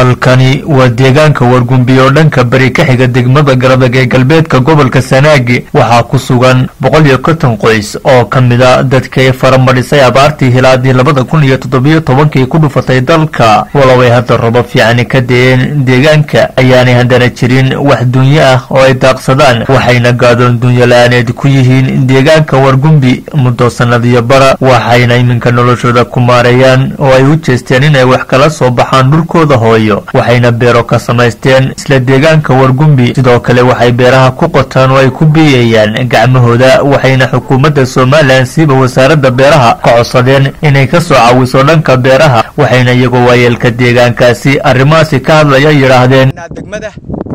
halkani waa deegaanka wargumbi oo dhanka bari ka xiga degmada Garadag ee galbeedka gobolka Sanaag waxaa ku sugan 150 qoys oo kamida dadka faramadhisay abaartii hilaadii 2017 ku dhufatay dalka walaway hadda roob fiican ka deen deegaanka ayaanay hadana jirin wax dunya ah oo ay daaqsadaan waxayna gaadon dunya laaneed ku yihiin deegaanka wargumbi muddo sanadiyo bara waxayna iminka noloshooda ku maareeyaan oo ay u jeesteen inay wax kala soo baxaan dhulkooda hooyo waxayna beero ka samaysteen isla deegaanka wargumbi sidoo kale waxay beeraha ku qotaan oo ay ku biyayaan gacmahooda waxayna xukuumadda Soomaaliland siiba wasaaradda beeraha ka codsadeen inay ka soo caawiso dhanka beeraha waxayna iyagoo waayeelka deegaankaasi arrimahaasi ka hadlaya yiraahdeen degmada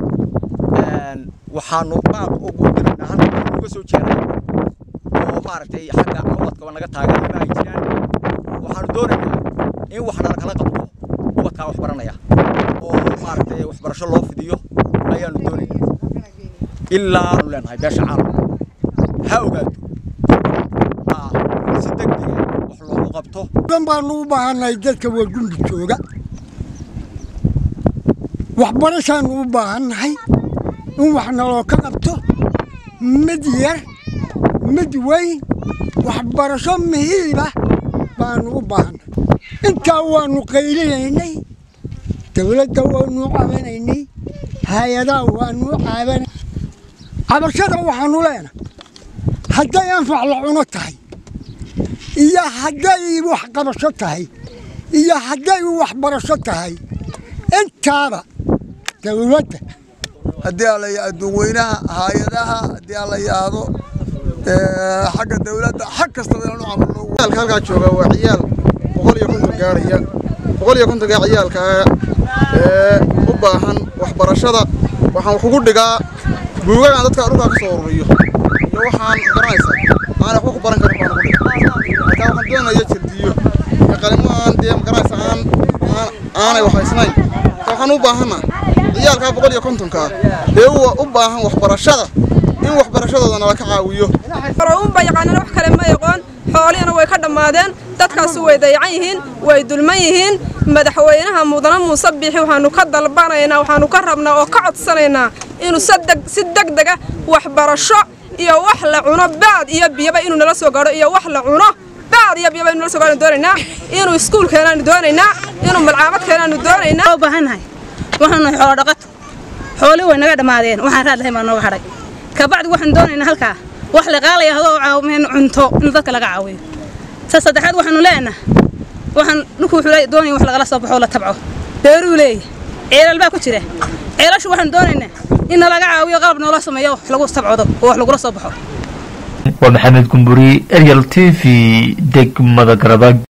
waxaanu baaq ugu dirnaa halka uga soo jeeday oo maaragtay xagga codka naga taageeray ay jiraan waxaanu doonaynaa in wax kala qabto ubadka wax baranaya oo maaragtay wax barasho loo fidiyo ayaanu doonaynaa ilaa aanu leenahay beesha caalamka ha ogaato si degdeg wax loo qabto baanu u baahanay dadka wargumbi jooga wax barashaanu u baahanay in wax naloo ka qabto mid yar mid weyn wax barasho muhiim ah baanu u baahanay inta waanu qaylineynay dawladda waanu caawinaynay hay'adaha waanu caawinay cabashada waxaanu leenahay hadday anfac la cuno tahay iyo hadday wax qabasho tahay iyo hadday wax barasho tahay intaaba dawladda haddii la yaado weynaha hay'adaha haddii la yaado xagga dawladda xaq kasta inuu camalno halka jooga waa ciyaal 150 gaaraya 150 ciyaalka u baahan wax barashada waxaan wax ugu dhigaa buugaag dadka dhulka ka soo ururiyo iyo waxaan garanaysaa aan wax ku baran karin baan ugu dhigaa waxaan doonayaa jirdiyo qalmaan deem garanaysaa aanay wax haysnayn waxaan u baahanahay ciyaalka 150 ka u baahan wax barashada in wax barashadoodana la ka caawiyo farowba yaqaanana wax kale ma yaqoon xoolihina way ka dhamaadeen dadkaas way dayacan yihiin way dulman yihiin madaxweynaha mudana Muuse Biixi waxaanu ka dalbanaynaa waxaanu ka rabnaa oo ka codsanaynaa inuu si degdeg ah wax barasho iyo wax la cuno baad iyo biyaba inuu nala soo gaaro iyo wax la cuno baad iyo biyaba inuu nala soo gaaro doonaynaa inuu iskuul keenan doonaynaa inuu malcaamad keenan doonaynaa oo baahanahay waxaanu xoolo dhaqato xoolo way naga dhamaadeen waxaan raad lahayn baan nooga haray ka bacdi waxaan doonaynaa halka wax la qaalay hado caawimeen cunto in dadka laga caawiyo saddexaad waxaanu leenahay waxaan dhulku xulay doonay wax laga soo baxo la tabco beeru leey ceelal baa ku jira ceelashu waxaan doonaynaa in laga caawiyo qalab nolol sameeyo wax lagu tabcado oo wax lagu soo baxo waa Maxamed Gumburi Ariel TV degmada Garadag